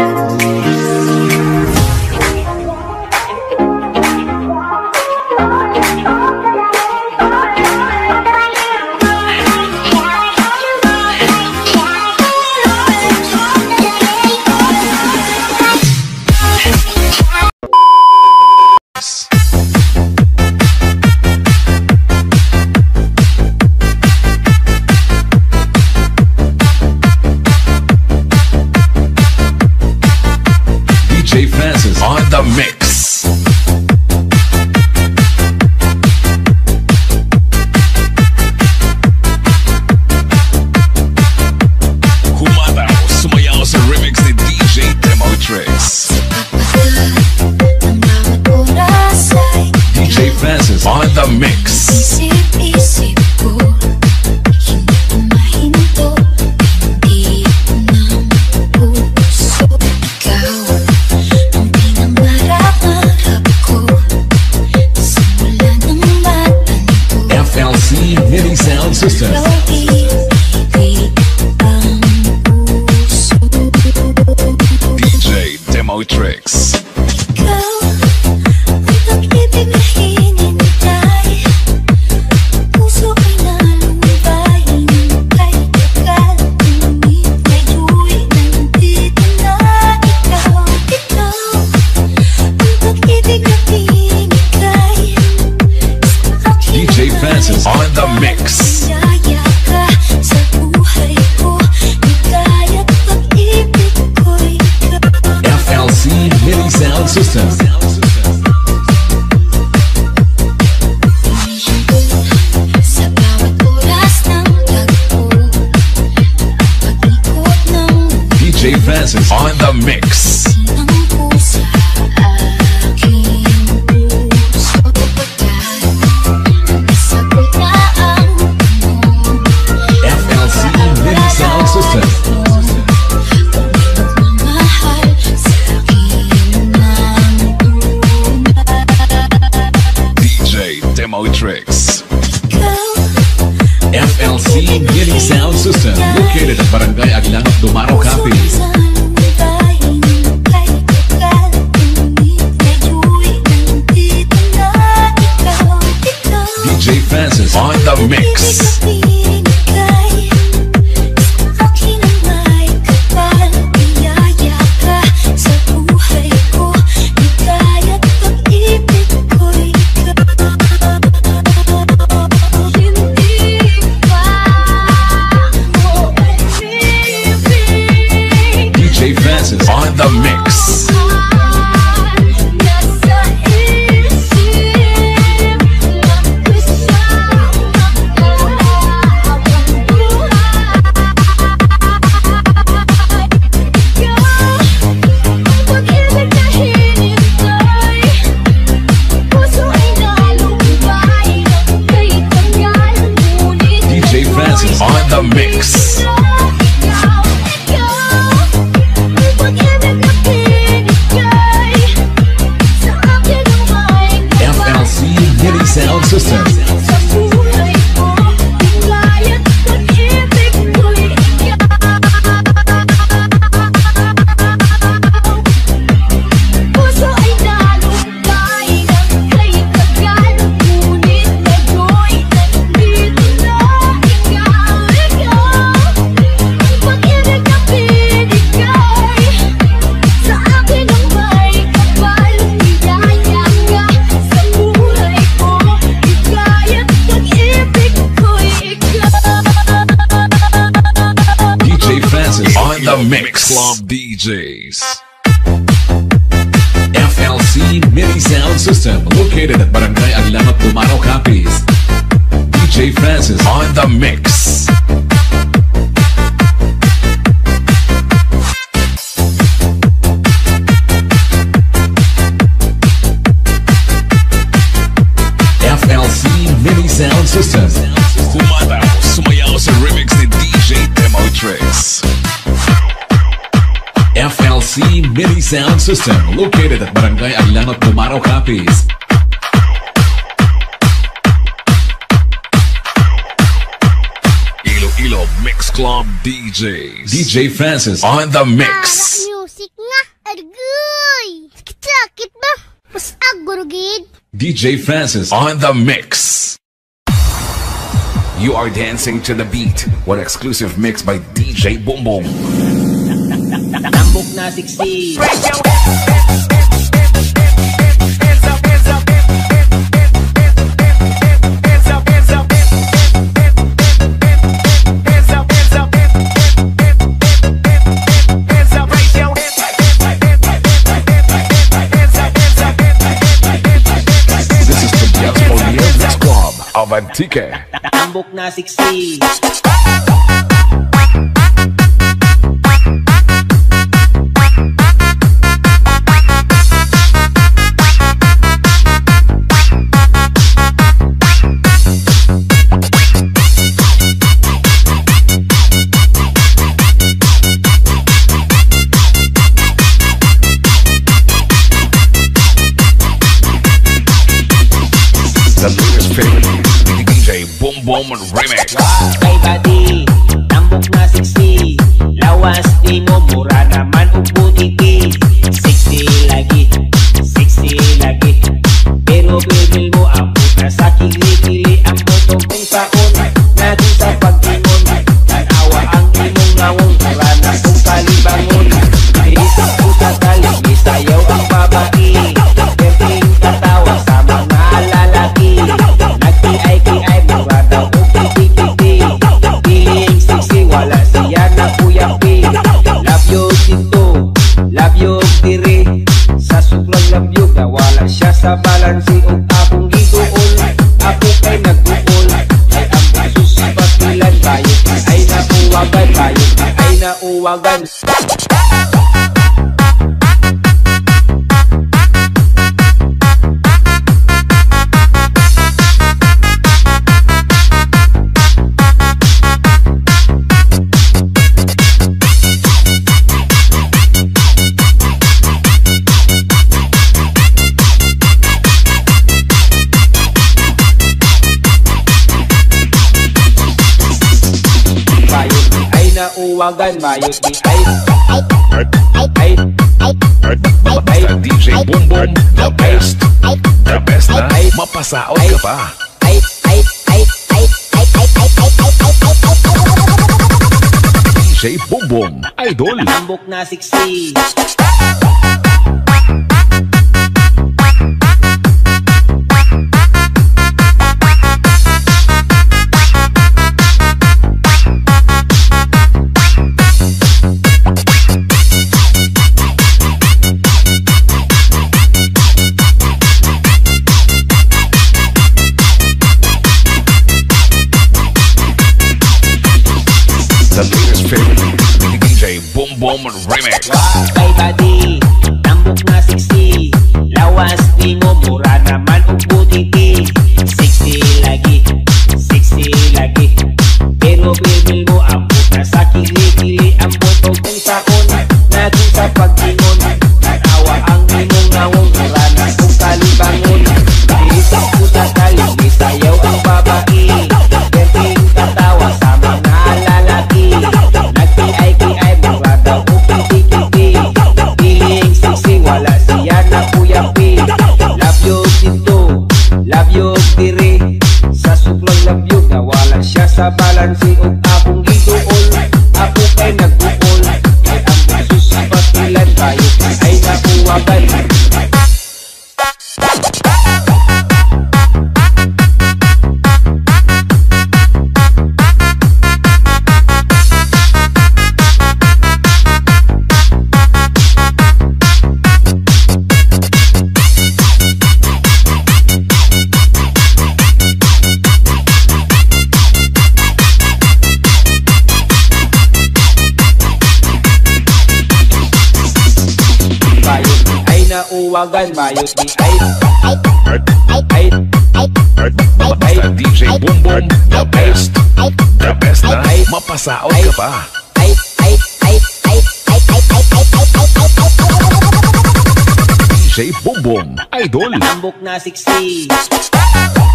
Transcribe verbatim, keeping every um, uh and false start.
D J Francis on the mix. Humataw, sumayaw sa remix ni D J Demotrix. D J Francis on the mix. Isip-isip ko, hindi ko mahinto, hindi ko nang puso. Ikaw ang pinangarap-ngarap ko, simula ng bata nito. F L C MIDI Sound System. Ikaw ibig ang puso. D J Demotrix. Ikaw ang pag-ibig na hinintay, puso ay nalumbay ng kay tagal. Ngunit ngayon'y nandito na ikaw. Ikaw ang pag-ibig na binigay sa akin. D J Francis on the mix. Ligaya ka sa buhay ko, ligaya't pag-ibig ko'y ikaw. F L C MIDI Sound System. Sa bawat oras ng tagpo, ang pag-ikot ng D J Francis on the mix. ng pusa, aking puso. Pagkat nasagot na ang tanong, F L C MIDI Sound System. mahal sa akin ng tunay. D J Demotrix. Ikaw F L C MIDI Sound System. Located at Barangay Aglangat, Dumaro, Capiz. D J Francis on the mix. D J Francis on the mix. D J Francis on the mix. F L C MIDI Sound System. D J Francis on the mix. Club D Js. F L C MIDI Sound System. Located at Barangay Aglangat, Dumaro, Capiz. D J Francis on the mix. F L C MIDI Sound System. Humataw, sumayaw sa remix ni D J Demotrix. F L C MIDI Sound System. Located at Barangay Aglangat, Dumaro, Capiz. Iloilo Mix Club D Js. D J Francis on the mix. Music nga! Burgid. D J Francis on the mix. You are dancing to the beat. What exclusive mix by D J Boom Boom. Tambok na siksi. Avantique. Tambok na siksi. The latest favorite D J Boom Boom Remix. Kay badi, tambok na siksi. Lawas di mo, mura naman uputiti. Siksi lagi, siksi lagi. Pero bibil mo ang puta sa kili-kili. Ang botong kung saon, natin sa pagkingon. Tanawa ang imong ngawong, para na kung kalibangon. Isip ko sa taligi, sayaw ang babae. Pwedeng katawa sa mga lalaki. Nagki-ay-ki-ay, mura daw o kiti-kiti. Piling siksi, wala siya na kuyapi. Labyog dito, labyog diri. Sa suklang labyog na wala siya sa balansi. O akong gigoon, ako kay nagbuol. Ay ang susipakilan, bayot ay nauwagan. Bayot ay nauwagan. Uwagan, bayot di ay ay ay ay D J Boom Boom, the best, the best na mapasaot ka pa. ay ay ay ay ay ay ay D J Boom Boom, idol. Tambok na siksi. The latest favorite D J Boom Boom Remix. Kay badi, tambok na siksi. Lawas di mo, mura naman uputiti. Siksi lagi, siksi lagi. Pero bibil mo ang puta sa kili-kili. Ang botong kung saon, natin sa pagkingon. Tanawa ang imong ngawong, mura na kung kalibangon. Isip ko sa taligi, sayaw ang babae. Pwedeng katawa sa mga lalaki. Nagki-ay-ki-ay, mura daw o kiti-kiti. Piling siksi, wala siya na kuyapi. Labyog dito, labyog diri. Sa suklang labyog na wala siya sa balansi. O akong gigoon, ako kay nagbuol. Ay ang susipakilan, bayot ay nauwagan. Nauwagan, bayot di ay ay ay ay D J Boom Boom, the best, the best na mapasaot ka pa. ay ay ay ay ay ay ay ay D J Boom Boom, idol. Tambok na siksi.